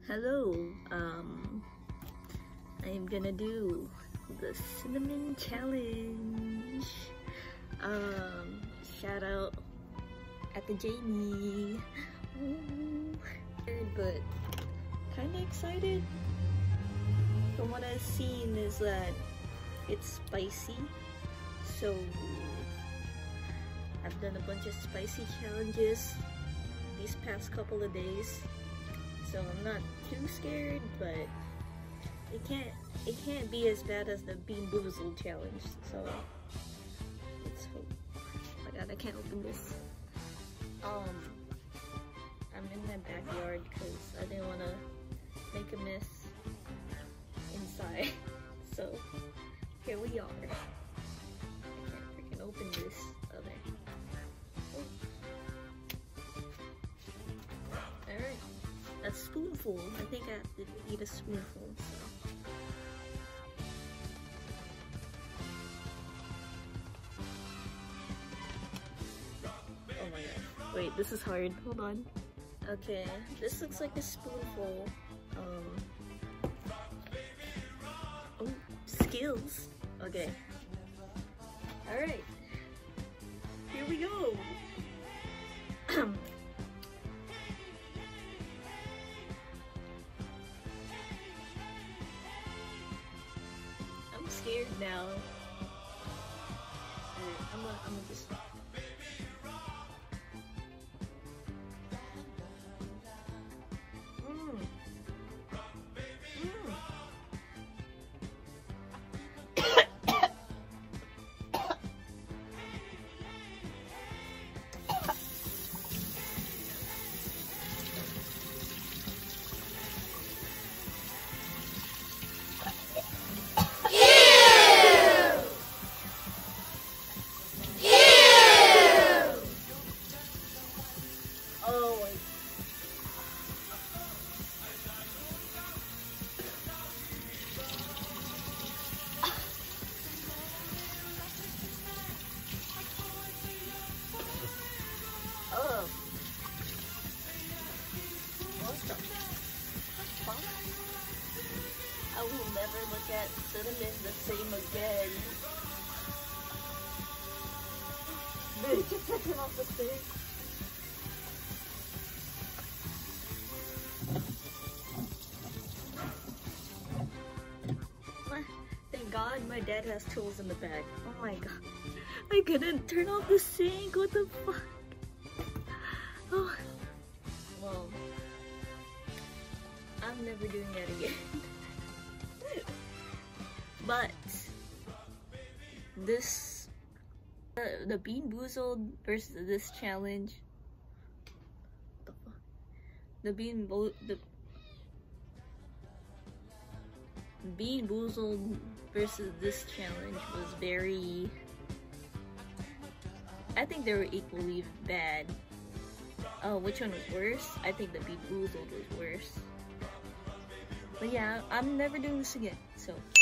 Hello, I'm gonna do the cinnamon challenge. Shout out at the Jamie. Ooh. But kinda excited. From what I've seen is that it's spicy, so I've done a bunch of spicy challenges these past couple of days, so I'm not too scared, but it can't be as bad as the Bean Boozled challenge. So let's hope. Oh my god, I can't open this. I'm in my backyard because I didn't want to make a mess inside. So here we are. I can't freaking open this. Alright, a spoonful. I think I have to eat a spoonful, so. Oh my god. Wait, this is hard. Hold on. Okay, this looks like a spoonful. Oh, skills. Okay. Alright. Here we go. I'm scared now. Alright, I'm gonna just... I will never look at cinnamon the same again. Dude, just took him off the stick. Thank God my dad has tools in the bag. Oh my god. I couldn't turn off the sink. What the fuck? Oh. Well, I'm never doing that again. But this, the Bean Boozled versus this challenge. What the fuck? The Bean Boozled versus this challenge was very. I think they were equally bad. Oh, which one was worse? I think the Bean Boozled was worse. But yeah, I'm never doing this again. So.